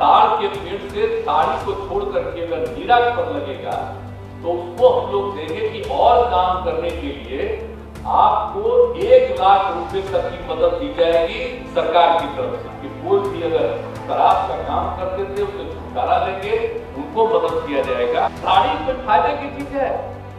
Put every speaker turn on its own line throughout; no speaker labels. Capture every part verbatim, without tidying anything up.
ताड़ के पेड़ से ताड़ी को छोड़ करके अगर नीरा पर लगेगा तो उसको हम लोग देंगे कि और काम करने के लिए आपको एक लाख रुपए तक की मदद दी जाएगी सरकार की तरफ से। कि कोई भी अगर शराब का काम करते थे उसे छुटकारा देंगे, उनको मदद किया जाएगा। ताड़ी में फायदे की चीज है,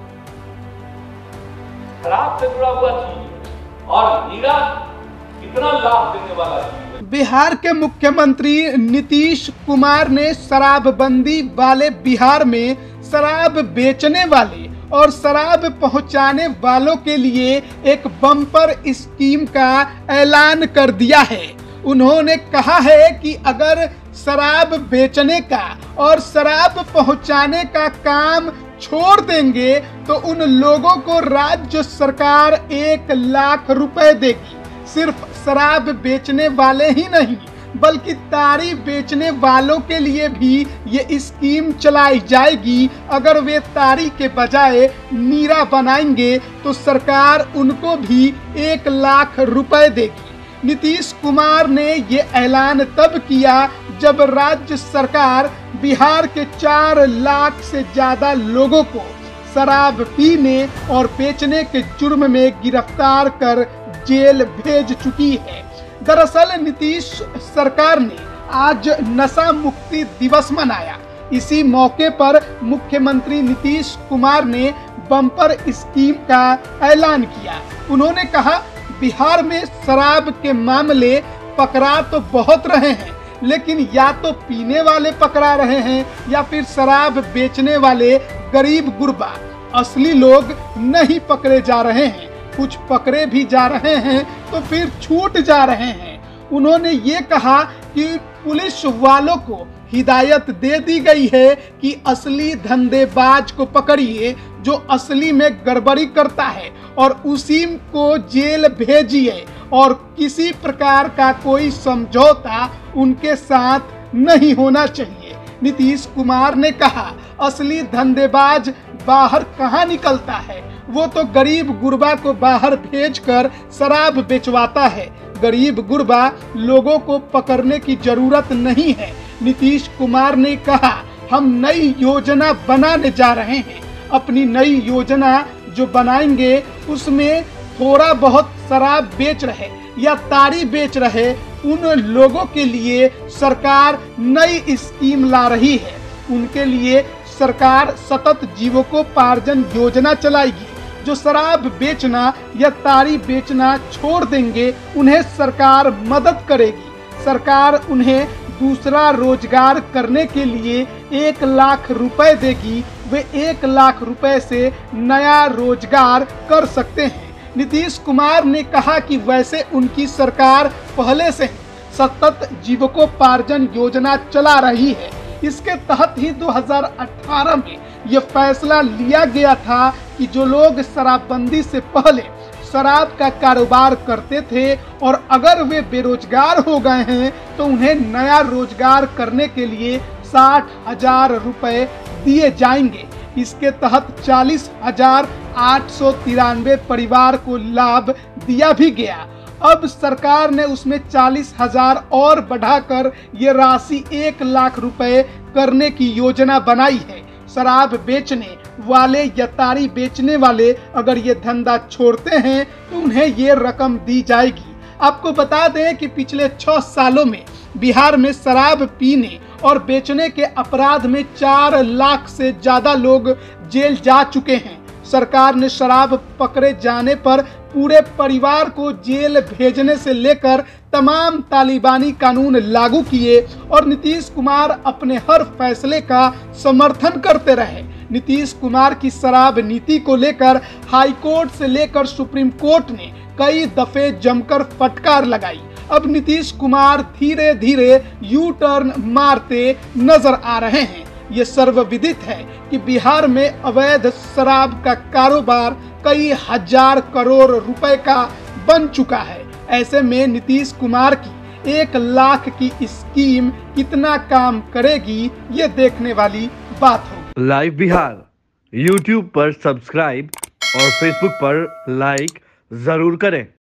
शराब से जुड़ा हुआ चीज, और नीरा कितना लाभ देने वाला चीज है।
बिहार के मुख्यमंत्री नीतीश कुमार ने शराबबंदी वाले बिहार में शराब बेचने वाले और शराब पहुंचाने वालों के लिए एक बम्पर स्कीम का ऐलान कर दिया है। उन्होंने कहा है कि अगर शराब बेचने का और शराब पहुंचाने का काम छोड़ देंगे तो उन लोगों को राज्य सरकार एक लाख रुपए देगी। सिर्फ शराब बेचने वाले ही नहीं बल्कि ताड़ी बेचने वालों के लिए भी ये स्कीम चलाई जाएगी। अगर वे ताड़ी के बजाय नीरा बनाएंगे तो सरकार उनको भी एक लाख रुपए देगी। नीतीश कुमार ने ये ऐलान तब किया जब राज्य सरकार बिहार के चार लाख से ज्यादा लोगों को शराब पीने और बेचने के जुर्म में गिरफ्तार कर जेल भेज चुकी है। दरअसल नीतीश सरकार ने आज नशा मुक्ति दिवस मनाया। इसी मौके पर मुख्यमंत्री नीतीश कुमार ने बम्पर स्कीम का ऐलान किया। उन्होंने कहा, बिहार में शराब के मामले पकड़ा तो बहुत रहे हैं, लेकिन या तो पीने वाले पकड़ा रहे हैं या फिर शराब बेचने वाले गरीब गुरबा असली लोग नहीं पकड़े जा रहे हैं। कुछ पकड़े भी जा रहे हैं तो फिर छूट जा रहे हैं। उन्होंने ये कहा कि पुलिस वालों को हिदायत दे दी गई है कि असली धंधेबाज को पकड़िए जो असली में गड़बड़ी करता है और उसी को जेल भेजिए और किसी प्रकार का कोई समझौता उनके साथ नहीं होना चाहिए। नीतीश कुमार ने कहा, असली धंधेबाज बाहर कहाँ निकलता है, वो तो गरीब गुरबा को बाहर भेजकर शराब बेचवाता है। गरीब गुरबा लोगों को पकड़ने की जरूरत नहीं है। नीतीश कुमार ने कहा, हम नई योजना बनाने जा रहे हैं। अपनी नई योजना जो बनाएंगे उसमें थोड़ा बहुत शराब बेच रहे या ताड़ी बेच रहे उन लोगों के लिए सरकार नई स्कीम ला रही है। उनके लिए सरकार सतत जीविकोपार्जन योजना चलाएगी। जो शराब बेचना या ताड़ी बेचना छोड़ देंगे उन्हें सरकार मदद करेगी। सरकार उन्हें दूसरा रोजगार करने के लिए एक लाख रुपए देगी। वे एक लाख रुपए से नया रोजगार कर सकते हैं। नीतीश कुमार ने कहा कि वैसे उनकी सरकार पहले से सतत जीविकोपार्जन योजना चला रही है। इसके तहत ही दो हज़ार अठारह में यह फैसला लिया गया था कि जो लोग शराबबंदी से पहले शराब का कारोबार करते थे और अगर वे बेरोजगार हो गए हैं तो उन्हें नया रोजगार करने के लिए साठ हजार रुपए दिए जाएंगे। इसके तहत चालीस हजार आठ सौ तिरानवे परिवार को लाभ दिया भी गया। अब सरकार ने उसमें चालीस हजार और बढ़ाकर ये राशि एक लाख रुपए करने की योजना बनाई है। शराब बेचने वाले या ताड़ी बेचने वाले अगर ये धंधा छोड़ते हैं तो उन्हें ये रकम दी जाएगी। आपको बता दें कि पिछले छह सालों में बिहार में शराब पीने और बेचने के अपराध में चार लाख से ज्यादा लोग जेल जा चुके हैं। सरकार ने शराब पकड़े जाने पर पूरे परिवार को जेल भेजने से लेकर तमाम तालिबानी कानून लागू किए और नीतीश कुमार अपने हर फैसले का समर्थन करते रहे। नीतीश कुमार की शराब नीति को लेकर हाई कोर्ट से लेकर सुप्रीम कोर्ट ने कई दफे जमकर फटकार लगाई। अब नीतीश कुमार धीरे धीरे यू टर्न मारते नजर आ रहे हैं। ये सर्वविदित है कि बिहार में अवैध शराब का कारोबार कई हजार करोड़ रुपए का बन चुका है। ऐसे में नीतीश कुमार की एक लाख की स्कीम कितना काम करेगी ये देखने वाली बात होगी।
लाइव बिहार यूट्यूब पर सब्सक्राइब और फेसबुक पर लाइक जरूर करें।